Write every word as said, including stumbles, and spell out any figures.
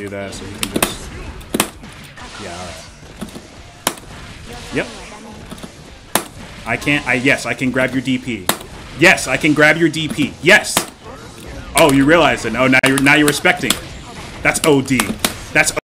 do that so he can just... Yeah, alright. Yep. I can't... I Yes, I can grab your D P. Yes, I can grab your D P. Yes! Oh, you realize it. Oh, now you're, now you're respecting. That's O D. That's